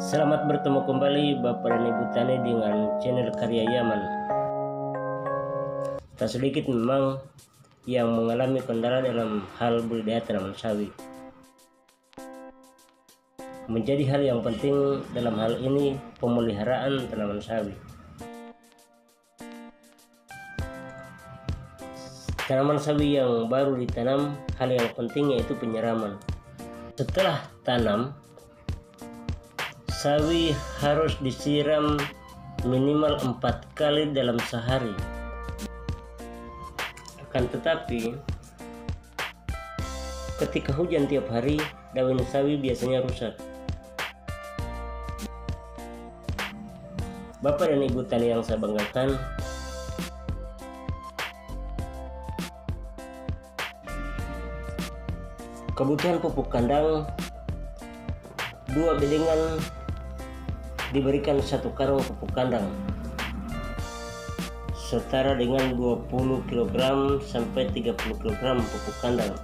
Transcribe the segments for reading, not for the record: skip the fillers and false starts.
Selamat bertemu kembali Bapak dan Ibu Tani dengan channel Karya Yaman. Tak sedikit memang yang mengalami kendala dalam hal budidaya tanaman sawi. Menjadi hal yang penting dalam hal ini pemeliharaan tanaman sawi. Tanaman sawi yang baru ditanam, hal yang penting yaitu penyiraman. Setelah tanam, sawi harus disiram minimal 4 kali dalam sehari. Akan tetapi, ketika hujan tiap hari, daun sawi biasanya rusak. Bapak dan Ibu Tani yang saya banggakan, kebutuhan pupuk kandang 2 bedengan diberikan 1 karung pupuk kandang setara dengan 20 kg sampai 30 kg pupuk kandang.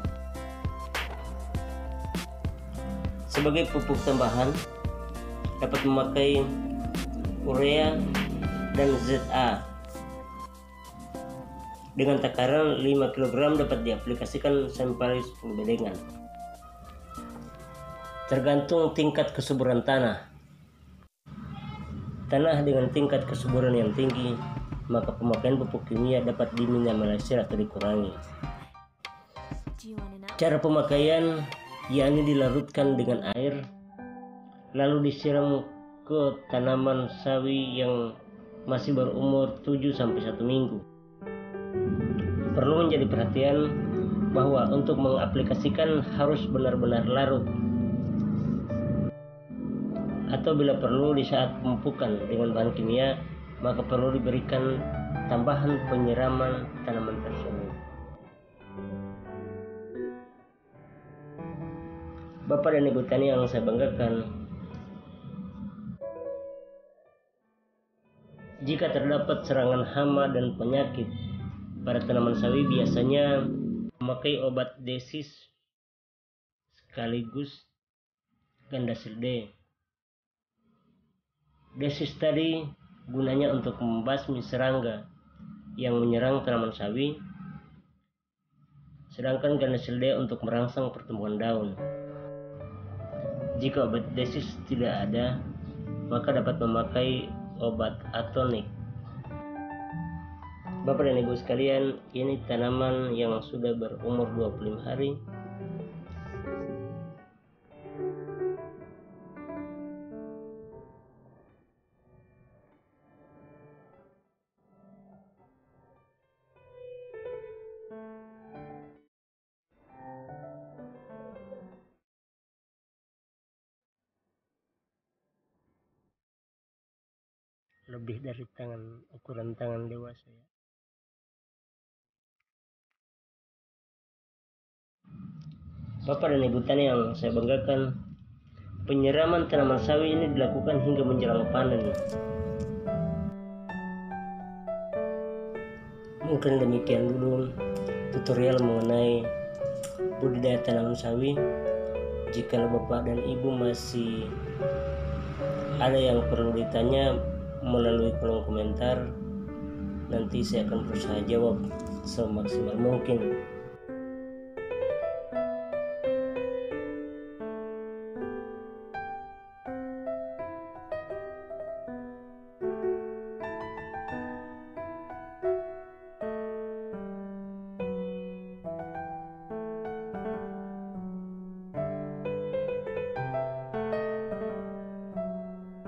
Sebagai pupuk tambahan dapat memakai urea dan ZA dengan takaran 5 kg dapat diaplikasikan sampai 10 bedengan. Tergantung tingkat kesuburan tanah. Tanah dengan tingkat kesuburan yang tinggi, maka pemakaian pupuk kimia dapat diminimalisir atau dikurangi. Cara pemakaian yakni dilarutkan dengan air, lalu disiram ke tanaman sawi yang masih berumur 7-1 minggu. Perlu menjadi perhatian bahwa untuk mengaplikasikan harus benar-benar larut, atau bila perlu di saat pemupukan dengan bahan kimia, maka perlu diberikan tambahan penyiraman tanaman tersebut. Bapak dan Ibu Tani yang saya banggakan, jika terdapat serangan hama dan penyakit pada tanaman sawi, biasanya memakai obat desis sekaligus Gandasil D. Desis tadi gunanya untuk membasmi serangga yang menyerang tanaman sawi, sedangkan Gandasil D untuk merangsang pertumbuhan daun. Jika obat desis tidak ada, maka dapat memakai obat atonik. Bapak dan Ibu sekalian, ini tanaman yang sudah berumur 25 hari. Lebih dari ukuran tangan dewasa ya. Bapak dan Ibu Tani yang saya banggakan, penyiraman tanaman sawi ini dilakukan hingga menjelang panen. Mungkin demikian dulu tutorial mengenai budidaya tanaman sawi. Jika Bapak dan Ibu masih ada yang perlu ditanya melalui kolom komentar, nanti saya akan berusaha jawab semaksimal mungkin.